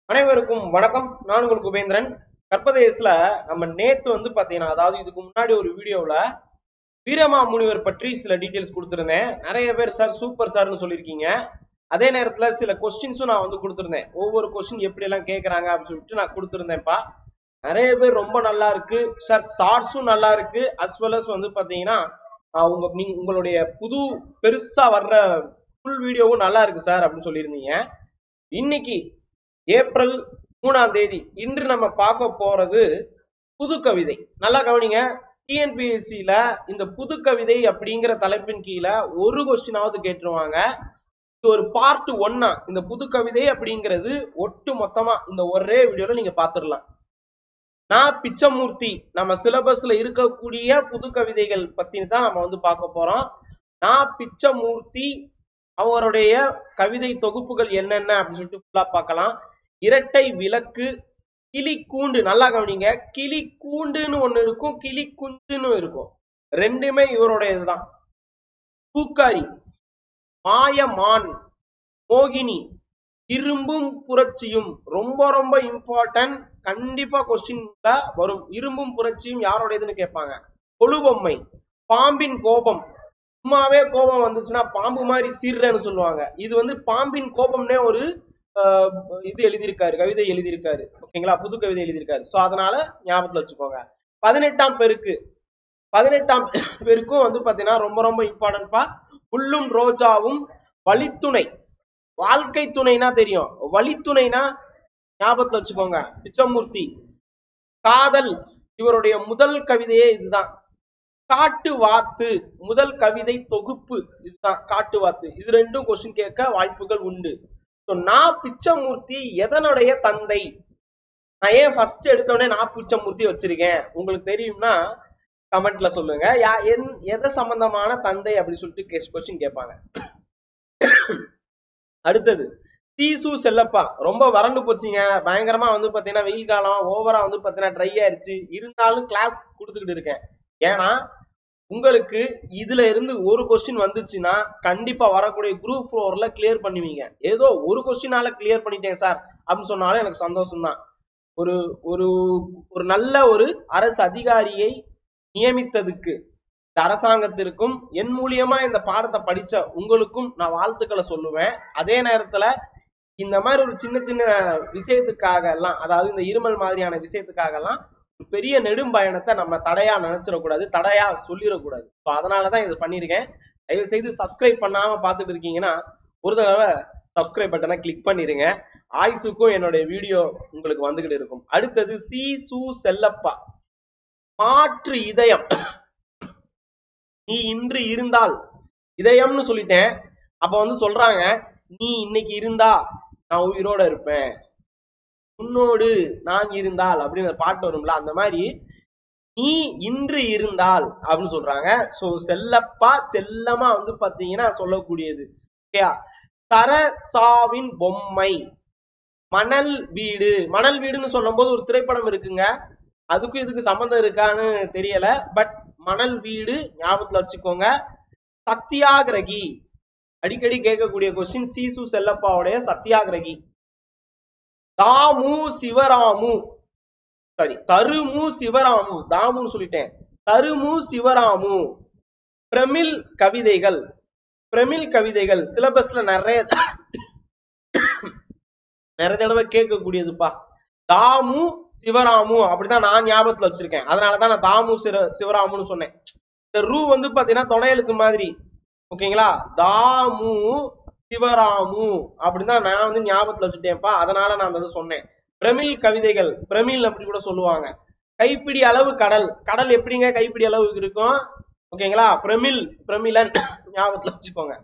அனைவருக்கும் வணக்கம். நான் உங்களுக்கு உபேந்திரன். கற்பதேசத்துல நம்ம நேத்து பாத்தீங்கன்னா, அதாவது இதுக்கு முன்னாடி ஒரு வீடியோல வீரமாமுனிவர் பற்றி சில டீடைல்ஸ் கொடுத்திருந்தேன். நிறைய பேர் சார் சூப்பர் சார்னு சொல்லியிருக்கீங்க. அதே நேரத்துல சில கொஸ்டின்ஸும் நான் கொடுத்திருந்தேன். ஒவ்வொரு கொஸ்டின் எப்படி எல்லாம் கேட்கறாங்க அப்படின்னு சொல்லிட்டு நான் கொடுத்திருந்தேன்ப்பா. நிறைய பேர் ரொம்ப நல்லா இருக்கு சார், ஷார்ட்ஸும் நல்லா இருக்கு, அஸ் வெல் அஸ் பாத்தீங்கன்னா உங்களுடைய புது பெருசா வர்ற ஃபுல் வீடியோவும் நல்லா இருக்கு சார் அப்படின்னு சொல்லியிருந்தீங்க. இன்னைக்கு ஏப்ரல் 3ஆம் தேதி இன்று நம்ம பார்க்க போறது புது கவிதை. நல்லா கவனிங்க. டிஎன்பிஎஸ்சில இந்த புது கவிதை அப்படிங்கிற தலைப்பின் கீழே ஒரு கொஸ்டினாவது கேட்டுருவாங்க. இது ஒரு பார்ட் 1. இந்த புது கவிதை அப்படிங்கிறது ஒட்டு மொத்தமா இந்த ஒரே வீடியோல நீங்க பாத்துடலாம். நான் பிச்சமூர்த்தி நம்ம சிலபஸ்ல இருக்கக்கூடிய புது கவிதைகள் பத்தி தான் நம்ம பார்க்க போறோம். நான் பிச்சமூர்த்தி அவருடைய கவிதை தொகுப்புகள் என்னென்ன அப்படின்னு சொல்லிட்டு ஃபுல்லா பார்க்கலாம். இரட்டை விளக்கு, கிளி கூண்டு. நல்லா கவனிங்க, கிளி கூண்டுன்னு ஒண்ணு இருக்கும், கிளி குஞ்சுன்னு இருக்கும். ரெண்டுமே இவருடையதுதான். பூக்காரி, மாயமான், மோகினி, இரும்பும் புரட்சியும். ரொம்ப ரொம்ப இம்பார்ட்டன்ட். கண்டிப்பா கொஸ்டின்ல வரும். இரும்பும் புரட்சியும் யாருடையதுன்னு கேட்பாங்க. கொலுபொம்மை, பாம்பின் கோபம். சும்மாவே கோபம் வந்துச்சுன்னா பாம்பு மாதிரி சீர்றன்னு சொல்லுவாங்க. இது பாம்பின் கோபம்னே ஒரு இது எழுதியிருக்காரு, கவிதை எழுதியிருக்காரு. ஓகேங்களா, புது கவிதை எழுதியிருக்காரு. சோ அதனால ஞாபகத்துல வச்சுக்கோங்க. 18ஆம் பெருக்கு, 18ஆம் பெருக்கும் பாத்தீங்கன்னா ரொம்ப ரொம்ப இம்பார்ட்டன்ட்பா. புல்லும் ரோஜாவும், வழித்துணை. வாழ்க்கை துணைனா தெரியும், வழித்துணைனா ஞாபகத்துல வச்சுக்கோங்க. பிச்சமூர்த்தி. காதல், இவருடைய முதல் கவிதையே இதுதான். காட்டு வாத்து, முதல் கவிதை தொகுப்பு இதுதான். காட்டு வாத்து. இது ரெண்டும் கொஸ்டின் கேட்க வாய்ப்புகள் உண்டு. நான் பிச்சமூர்த்தி எதனுடைய தந்தை? நான் ஏன் ஃபர்ஸ்ட் எடுத்தோடனே நான் பிச்சமூர்த்தி வச்சிருக்கேன் உங்களுக்கு தெரியும்னா கமெண்ட்ல சொல்லுங்க. எதை சம்பந்தமான தந்தை அப்படின்னு சொல்லிட்டு கொஸ்டின் கேட்பாங்க. அடுத்தது சீசு செல்லப்பா. ரொம்ப வறண்டு போச்சுங்க, பயங்கரமா பாத்தீங்கன்னா வெயில் காலம் ஓவரா பாத்தீங்கன்னா ட்ரை ஆயிடுச்சு. இருந்தாலும் கிளாஸ் கொடுத்துக்கிட்டு இருக்கேன். ஏன்னா உங்களுக்கு இதுல இருந்து ஒரு கொஸ்டின் வந்துச்சுன்னா கண்டிப்பா வரக்கூடிய குரூப் 4ல கிளியர் பண்ணுவீங்க. ஏதோ ஒரு கொஸ்டினால கிளியர் பண்ணிட்டேன் சார் அப்படின்னு சொன்னாலும் எனக்கு சந்தோஷம் தான். ஒரு ஒரு ஒரு நல்ல ஒரு அரசு அதிகாரியை நியமித்ததுக்கு இந்த அரசாங்கத்திற்கும் என் மூலியமா இந்த பாடத்தை படிச்ச உங்களுக்கும் நான் வாழ்த்துக்களை சொல்லுவேன். அதே நேரத்துல இந்த மாதிரி ஒரு சின்ன சின்ன விஷயத்துக்காக எல்லாம், அதாவது இந்த இருமல் மாதிரியான விஷயத்துக்காக எல்லாம் பெரிய நெடும் பயணத்தை நம்ம தடையா நினைச்சிடக்கூடாது, தடையா சொல்லிடக்கூடாது. அதனாலதான் இது பண்ணிருக்கேன். தயவு செய்து சப்ஸ்கிரைப் பண்ணாம பாத்துட்டு இருக்கீங்கன்னா ஒரு தடவை சப்ஸ்கிரைப் பட்டனை கிளிக் பண்ணிருங்க. ஆயுசுக்கும் என்னுடைய வீடியோ உங்களுக்கு வந்துகிட்டு இருக்கும். அடுத்தது சி சு செல்லப்பா. மாற்று இதயம். நீ இன்று இருந்தால், இதயம்னு சொல்லிட்டேன். அப்ப சொல்றாங்க, நீ இன்னைக்கு இருந்தா நான் உயிரோட இருப்பேன், உன்னோடு நான் இருந்தால் அப்படின்னு பாட்டு வரும்ல, அந்த மாதிரி நீ இன்று இருந்தால் அப்படின்னு சொல்றாங்க. சோ செல்லப்பா செல்லமா பாத்தீங்கன்னா சொல்லக்கூடியது. சரசாவின் பொம்மை. மணல் வீடு. மணல் வீடுன்னு சொல்லும் போது ஒரு திரைப்படம் இருக்குங்க, அதுக்கும் இதுக்கு சம்பந்தம் இருக்கான்னு தெரியல. பட் மணல் வீடு ஞாபகத்துல வச்சுக்கோங்க. சத்தியாகிரகி, அடிக்கடி கேட்கக்கூடிய கொஸ்டின். சீசு செல்லப்பாவுடைய சத்தியாகிரகி. தாமு சிவராமு, சாரி தருமு சிவராமு, தாமுன்னு சொல்லிட்டேன், தருமு சிவராமு. பிரமிழ் கவிதைகள். பிரமிழ் கவிதைகள் சிலபஸ்ல நிறைய தடவை கேட்கக்கூடியதுப்பா. தாமு சிவராமு அப்படிதான் நான் ஞாபகத்துல வச்சிருக்கேன். அதனாலதான் நான் தாமு சிவராமுன்னு சொன்னேன். இந்த ரூ பாத்தீங்கன்னா தொட எழுத்து மாதிரி. ஓகேங்களா, தாமு சிவராமு அப்படிதான் நான் ஞாபகத்துல வச்சுட்டேன்ப்பா. அதனால நான் அந்த சொன்னேன். பிரமிழ் கவிதைகள், பிரமிழ் அப்படி கூட சொல்லுவாங்க. கைப்பிடி அளவு கடல். கடல் எப்படிங்க கைப்பிடி அளவு இருக்கும்? ஓகேங்களா, பிரமிழ், பிரமிழன் ஞாபகத்துல வச்சுக்கோங்க.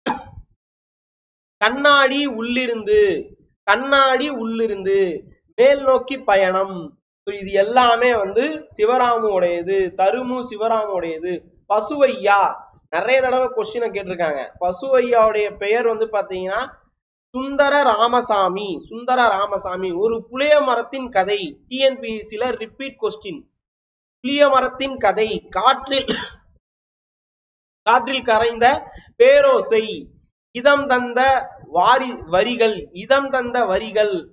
கண்ணாடி உள்ளிருந்து, கண்ணாடி உள்ளிருந்து, மேல் நோக்கி பயணம். இது எல்லாமே சிவராமுடையது, தருமு சிவராமுடையது. பசுவையா, நிறைய தடவை கொஸ்டினை கேட்டிருக்காங்க. பசுவையாவுடைய பெயர் பாத்தீங்கன்னா சுந்தர ராமசாமி. சுந்தர ராமசாமி. ஒரு புளிய மரத்தின் கதை. டிஎன்பிஎஸ்சில ரிப்பீட் கொஸ்டின். புளிய மரத்தின் கதை. காற்றில் காற்றில் கரைந்த பேரோசை. இதம் தந்த வரிகள். இதம் தந்த வரிகள்.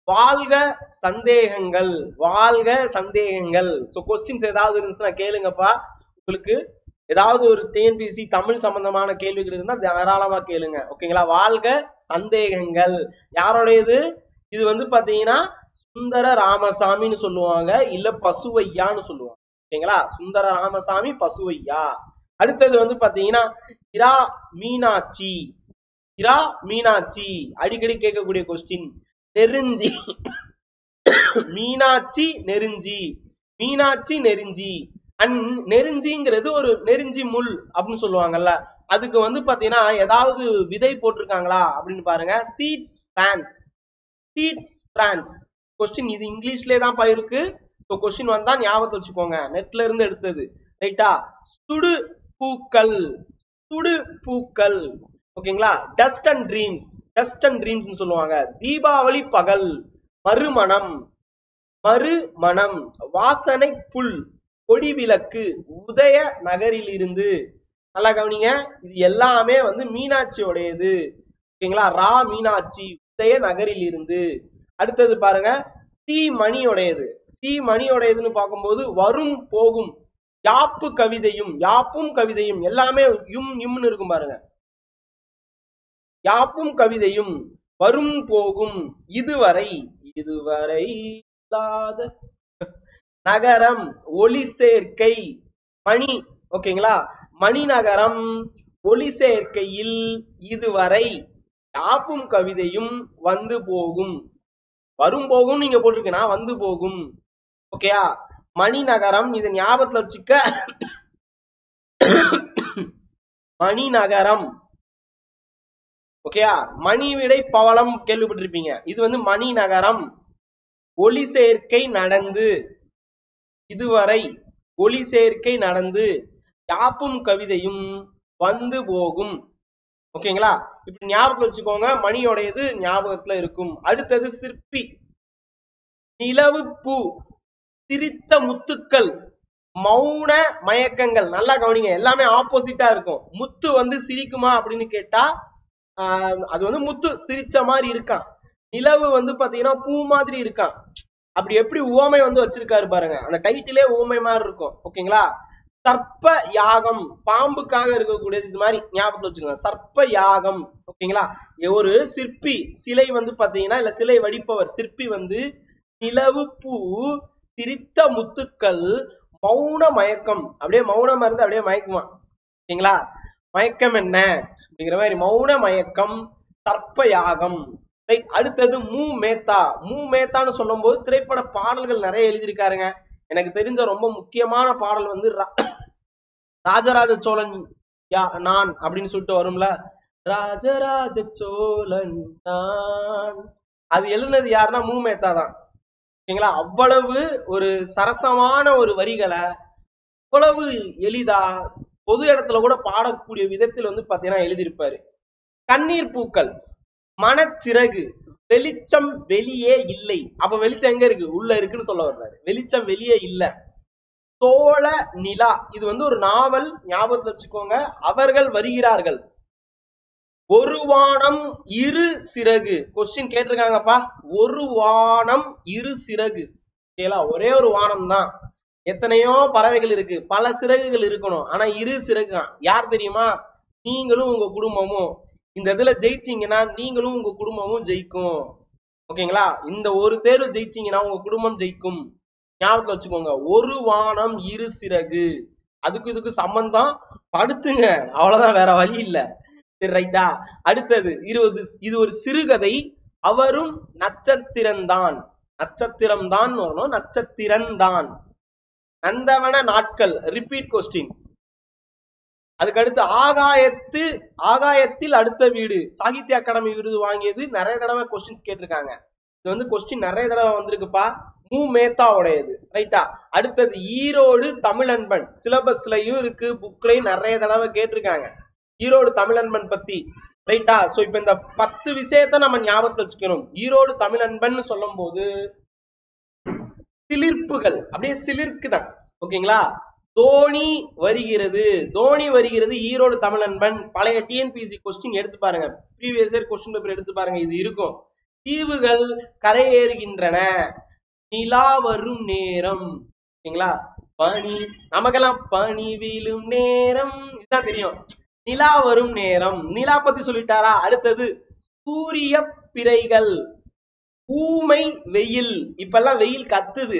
வாழ்க சந்தேகங்கள், வாழ்க சந்தேகங்கள். சோ கொஸ்டின்ஸ் ஏதாவது இருந்துச்சுன்னா கேளுங்கப்பா. உங்களுக்கு ஏதாவது ஒரு டிஎன்பிஎஸ்சி தமிழ் சம்பந்தமான கேள்விகள் இருந்தா தாராளமா கேளுங்க. ஓகேங்களா? வாழ்க சந்தேகங்கள் யாரோடையது? இது வந்து பாத்தீங்கன்னா சுந்தர ராமசாமின்னு சொல்லுவாங்க, இல்ல பசுவையான்னு சொல்லுவாங்க. ஓகேங்களா? சுந்தர ராமசாமி, பசுவையா. அடுத்தது வந்து பாத்தீங்கன்னா இரா மீனாட்சி. இரா மீனாட்சி அடிக்கடி கேட்கக்கூடிய கொஸ்டின். நெருஞ்சி, மீனாட்சி நெருஞ்சி, மீனாட்சி நெருஞ்சி. அண்ட் நெருஞ்சிங்கிறது ஒரு நெருஞ்சி முள் அப்படின்னு சொல்லுவாங்கல்ல, அதுக்கு வந்து பாத்தீங்கன்னா ஏதாவது விதை போட்டிருக்காங்களா அப்படின்னு பாருங்க. Seeds France, seeds France. Question இது இங்கிலீஷ்லயே தான் இருக்கு. ஸோ கொஸ்டின் வந்தா ஞாபகத்தை வச்சுக்கோங்க, நெட்ல இருந்து எடுத்தது. ரைட்டா? சுடு பூக்கள், சுடு பூக்கள். ஓகேங்களா? Dust and dreams, dust and dreams சொல்லுவாங்க. தீபாவளி பகல், மறுமணம், மறுமணம். வாசனை புல், கொடி விளக்கு, உதய நகரில் இருந்து. நல்லா கவனிங்க, இது எல்லாமே வந்து மீனாட்சியோடையது. ஓகேங்களா? ரா மீனாட்சி, உதய நகரில் இருந்து. அடுத்தது பாருங்க, சி மணியோடையது. சி மணியோடையதுன்னு பார்க்கும்போது வரும் போகும், யாப்பு கவிதையும், யாப்பும் கவிதையும் எல்லாமே யும்னு இருக்கும் பாருங்க. யாப்பும் கவிதையும், வரும் போகும், இதுவரை, இதுவரை இல்லாத நகரம், ஒளி சேர்க்கை, மணி. ஓகேங்களா? மணி நகரம், ஒளி சேர்க்கையில், இதுவரை, யாப்பும் கவிதையும், வந்து போகும். வரும் போகும் நீங்க போட்டிருக்கீங்கன்னா வந்து போகும். ஓகேயா? மணி நகரம், இது ஞாபகத்துல வச்சுக்க. மணி நகரம். ஓகேயா? மணி விடை பவளம் கேள்விப்பட்டிருப்பீங்க, இது வந்து மணி நகரம். ஒளி சேர்க்கை நடந்து, இதுவரை, ஒளி சேர்க்கை நடந்து, யாப்பும் கவிதையும், வந்து போகும். ஓகேங்களா? இப்படி ஞாபகத்துல வச்சுக்கோங்க, மணியோடையது ஞாபகத்துல இருக்கும். அடுத்தது சிற்பி. நிலவு பூ, சிரித்த முத்துக்கள், மௌன மயக்கங்கள். நல்லா கவனிங்க, எல்லாமே ஆப்போசிட்டா இருக்கும். முத்து வந்து சிரிக்குமா அப்படின்னு கேட்டா அது வந்து முத்து சிரிச்ச மாதிரி இருக்கான். நிலவு வந்து பாத்தீங்கன்னா பூ மாதிரி இருக்கான். அப்படி எப்படி உவமை வந்து வச்சிருக்காரு பாருங்க, அந்த டைட்டிலே உவமை மாதிரி இருக்கும். ஓகேங்களா? சர்ப்ப யாகம், பாம்புக்காக இருக்கக்கூடியது. இது மாதிரி ஞாபகத்துல வச்சுக்கோங்க, சர்ப்ப யாகம். ஓகேங்களா? ஒரு சிற்பி, சிலை வந்து பாத்தீங்கன்னா, இல்ல சிலை வடிப்பவர் சிற்பி வந்து நிலவு பூ, சிரித்த முத்துக்கள், மௌன மயக்கம். அப்படியே மௌனமா இருந்து அப்படியே மயக்குமா. ஓகேங்களா? மயக்கம் என்ன அப்படிங்கிற மாதிரி, மௌன மயக்கம், சர்ப்ப யாகம். ரைட். அடுத்தது மூ மேத்தா. மூ மேத்தான்னு சொல்லும் போது திரைப்பட பாடல்கள் நிறைய எழுதியிருக்காருங்க. எனக்கு தெரிஞ்ச ரொம்ப முக்கியமான பாடல் வந்து ராஜராஜ சோழன் நான் அப்படின்னு சொல்லிட்டு வரும்ல, ராஜராஜ சோழன் நான். அது எழுதுனது யாருன்னா மூ மேத்தா தான். ஓகேங்களா? அவ்வளவு ஒரு சரசமான ஒரு வரிகளை அவ்வளவு எளிதா பொது இடத்துல கூட பாடக்கூடிய விதத்தில் வந்து பாத்தீங்கன்னா எழுதியிருப்பாரு. கண்ணீர் பூக்கள், மனச்சிறகு, வெளிச்சம் வெளியே இல்லை. அப்ப வெளிச்சம் எங்க இருக்கு? உள்ள இருக்குன்னு சொல்ல வர்றாரு. வெளிச்சம் வெளியே இல்ல. சோழ நிலா, இது வந்து ஒரு நாவல், ஞாபகத்துல வச்சுக்கோங்க. அவர்கள் வருகிறார்கள். ஒரு வானம் இரு சிறகு. கொஸ்டின் கேட்டிருக்காங்கப்பா. ஒரு வானம் இரு சிறகு. ஒரே ஒரு வானம் தான், எத்தனையோ பறவைகள் இருக்கு, பல சிறகுகள் இருக்கணும், ஆனா இரு சிறகு. யார் தெரியுமா? நீங்களும் உங்க குடும்பமும். இந்த இதுல ஜெயிச்சீங்கன்னா நீங்களும் உங்க குடும்பமும் ஜெயிக்கும். ஓகேங்களா? இந்த ஒரு தேர்வு ஜெயிச்சீங்கன்னா உங்க குடும்பம் ஜெயிக்கும். ஞாபகத்துல வச்சுக்கோங்க, ஒரு வானம் இரு சிறகு. அதுக்கு இதுக்கு சம்பந்தம் படுத்துங்க, அவ்வளவுதான், வேற வழி இல்ல. சரி, ரைட்டா? அடுத்தது 20. இது ஒரு சிறுகதை. அவரும் நட்சத்திரம்தான், நட்சத்திரம்தான் வரணும், நட்சத்திரம்தான். நந்தவன நாட்கள், ரிப்பீட் கொஸ்டின். அதுக்கு அடுத்து ஆகாயத்தில் அடுத்த வீடு, சாகித்ய அகாடமி விருது வாங்கியது. நிறைய தடவை கொஸ்டின்ஸ் கேட்டிருக்காங்க. இது வந்து கொஸ்டின் நிறைய தடவை வந்திருக்குப்பா. மூ மேத்தா உடையது. ரைட்டா? அடுத்தது ஈரோடு தமிழன்பன். சிலபஸ்லயும் இருக்கு, புக்லயும் நிறைய தடவை கேட்டிருக்காங்க ஈரோடு தமிழன்பன் பத்தி. ரைட்டா? சோ இப்ப இந்த 10 விஷயத்த நம்ம ஞாபகத்தை வச்சுக்கணும். ஈரோடு தமிழன்பன் சொல்லும் போது சிலிர்ப்புகள், அப்படியே சிலிர்க்குதான். ஓகேங்களா? தோனி வருகிறது, தோனி வருகிறது, ஈரோடு தமிழன்பன். பழைய டிஎன்பிஎஸ்சி கொஸ்டின் எடுத்து பாருங்க, ப்ரீவியஸ் இயர் கொஸ்டின் பேப்பர் எடுத்து பாருங்க, இது இருக்கும். தீவுகள் கரையேறுகின்றன. நிலா வரும் நேரம். ஓகேங்களா? பனி, நமக்கெல்லாம் பனி வீழும் நேரம் இதுதான் தெரியும். நிலா வரும் நேரம், நிலா பத்தி சொல்லிட்டாரா? அடுத்தது சூரிய பிறைகள், ஊமை வெயில். இப்பெல்லாம் வெயில் கத்துது,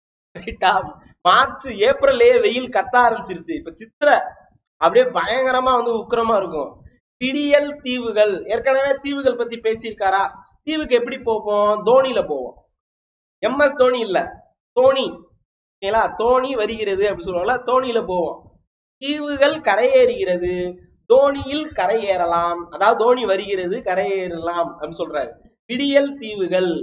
மார்ச் ஏப்ரல்லே வெயில் கத்த ஆரம்பிச்சிருச்சு. இப்ப சித்திரை அப்படியே பயங்கரமா வந்து உக்கிரமா இருக்கும். விடியல் தீவுகள், ஏற்கனவே தீவுகள் பத்தி பேசியிருக்காரா? தீவுக்கு எப்படி போவோம்? தோணியில போவோம். MS தோனி இல்ல, தோணி. ஓகேங்களா? தோணி வருகிறது அப்படி சொல்லுவாங்கல்ல, தோணியில போவோம். தீவுகள் கரையேறுகிறது, தோணியில் கரையேறலாம். அதாவது தோணி வருகிறது, கரையேறலாம் அப்படின்னு சொல்றாரு. விடியல் தீவுகள்,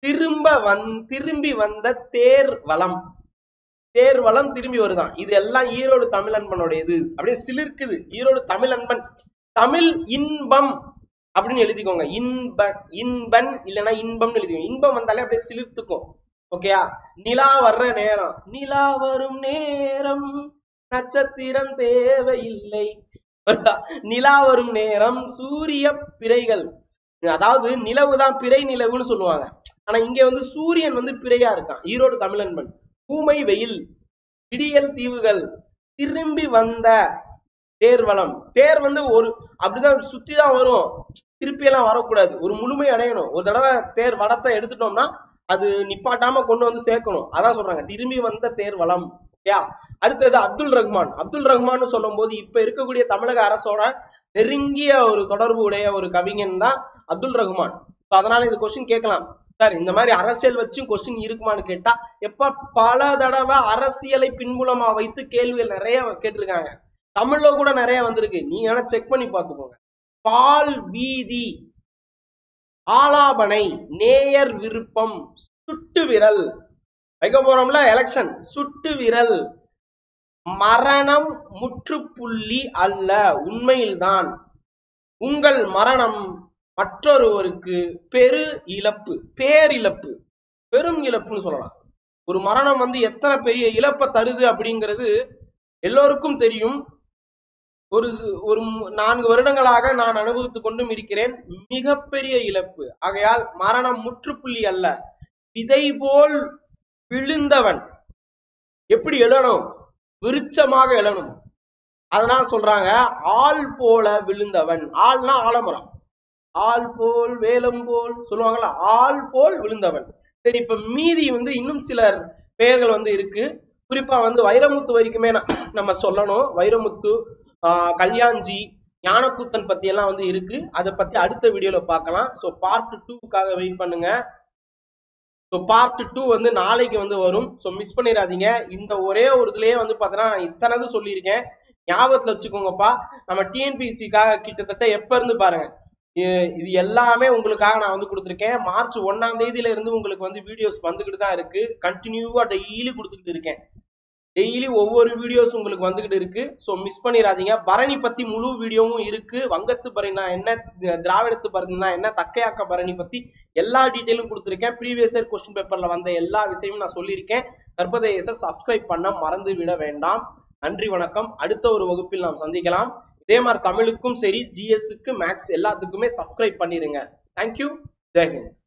திரும்பி வந்த தேர் வளம். தேர் வளம் திரும்பி வருதான். இது எல்லாம் ஈரோடு தமிழன்பனுடையது. அப்படியே சிலிர்க்குது. ஈரோடு தமிழன்பன். தமிழ் இன்பம் அப்படின்னு எழுதிக்கோங்க. இன்பன் இல்லைன்னா இன்பம்னு எழுதிக்கோங்க. இன்பம் வந்தாலே அப்படியே சிலிர்த்துக்கும். ஓகேயா? நிலா வர்ற நேரம், நிலா வரும் நேரம் நட்சத்திரம் தேவையில்லை. நிலா வரும் நேரம், சூரிய பிறைகள். அதாவது நிலவுதான் பிறை நிலவுன்னு சொல்லுவாங்க. ஆனா இங்க வந்து சூரியன் வந்து பிறையா இருக்கான். ஈரோடு தமிழன்பன். ஊமை வெயில், விடியல் தீவுகள், திரும்பி வந்த தேர்வளம். தேர் வந்து ஒரு அப்படிதான் சுத்திதான் வரும், திருப்பி எல்லாம் வரக்கூடாது. ஒரு முழுமை அடையணும். ஒரு தடவை தேர் வடத்தை எடுத்துட்டோம்னா அது நிப்பாட்டாம கொண்டு வந்து சேர்க்கணும். அதான் சொல்றாங்க திரும்பி வந்த தேர் வளம். அடுத்தது அப்துல் ரஹ்மான். அப்துல் ரஹ்மான் சொல்லும் போது இப்ப இருக்கக்கூடிய தமிழக அரசோட நெருங்கிய ஒரு தொடர்பு உடைய ஒரு கவிஞன் தான் அப்துல் ரஹ்மான். அதனால இது கொஸ்டின் கேட்கலாம் சார், இந்த மாதிரி அரசியல் வச்சும் கொஸ்டின் இருக்குமான்னு கேட்டா, எப்ப பல தடவை அரசியலை பின்புலமா வைத்து கேள்விகள் நிறைய கேட்டிருக்காங்க. தமிழ்ல கூட நிறைய வந்திருக்கு. நீங்க வேணா செக் பண்ணி பார்த்துக்கோங்க. பால் வீதி, ஆலாபனை, நேயர் விருப்பம், சுட்டு விரல். வைக்க போறோம்ல எலெக்ஷன், சுட்டு விரல். மரணம் முற்றுப்புள்ளி அல்ல, உண்மையில்தான். உங்கள் மரணம் மற்றொருவருக்கு பெரு இழப்பு, பேரிழப்பு, பெரும் இழப்புன்னு சொல்லலாம். ஒரு மரணம் வந்து எத்தனை பெரிய இழப்பை தருது அப்படிங்கிறது எல்லோருக்கும் தெரியும். ஒரு 4 வருடங்களாக நான் அனுபவித்துக் கொண்டும் இருக்கிறேன். மிகப்பெரிய இழப்பு. ஆகையால் மரணம் முற்றுப்புள்ளி அல்ல. விதை போல் விழுந்தவன் எப்படி எழணும்? விருட்சமாக எழணும். அதனால சொல்றாங்க ஆள் போல விழுந்தவன். ஆள்னா ஆலமரம். ஆள் போல் வேலம் போல் சொல்லுவாங்கல்ல, ஆள் போல் விழுந்தவன். சரி, இப்ப மீதி வந்து இன்னும் சிலர் பெயர்கள் வந்து இருக்கு. குறிப்பா வந்து வைரமுத்து வரைக்குமே நம்ம சொல்லணும். வைரமுத்து, கல்யாண்ஜி, ஞானக்கூத்தன் பத்தி எல்லாம் வந்து இருக்கு. அதை பத்தி அடுத்த வீடியோல பார்க்கலாம். ஸோ பார்ட் 2க்காக வெயிட் பண்ணுங்க. ஸோ பார்ட் 2 வந்து நாளைக்கு வந்து வரும். ஸோ மிஸ் பண்ணிடாதீங்க. இந்த ஒரே ஒரு இதுலயே வந்து பார்த்தீங்கன்னா நான் இத்தனை சொல்லியிருக்கேன். ஞாபகத்துல வச்சுக்கோங்கப்பா. நம்ம டிஎன்பிஎஸ்சிக்காக கிட்டத்தட்ட எப்ப இருந்து பாருங்க, இது எல்லாமே உங்களுக்காக நான் வந்து கொடுத்துருக்கேன். மார்ச் 1ஆம் தேதியில இருந்து உங்களுக்கு வந்து வீடியோஸ் வந்துகிட்டு தான் இருக்கு. கண்டினியூவா டெய்லி கொடுத்துக்கிட்டு இருக்கேன். டெய்லி ஒவ்வொரு வீடியோஸ் உங்களுக்கு வந்துகிட்டு இருக்கு. ஸோ மிஸ் பண்ணிடாதீங்க. பரணி பத்தி முழு வீடியோவும் இருக்கு. வங்கத்து பரணினா என்ன, திராவிடத்து பரணினா என்ன, தக்கையாக்க பரணி பத்தி எல்லா டீட்டெயிலும் கொடுத்துருக்கேன். ப்ரீவியஸ் இயர் கொஸ்டின் பேப்பர்ல வந்த எல்லா விஷயமும் நான் சொல்லியிருக்கேன். கற்பதேச சப்ஸ்கிரைப் பண்ண மறந்து விட வேண்டாம். நன்றி, வணக்கம். அடுத்த ஒரு வகுப்பில் நாம் சந்திக்கலாம். இதே மாதிரி தமிழுக்கும் சரி, ஜிஎஸ்க்கு, மேக்ஸ் எல்லாத்துக்குமே சப்ஸ்கிரைப் பண்ணிருங்க. தேங்க்யூ. ஜெய்ஹிந்த்.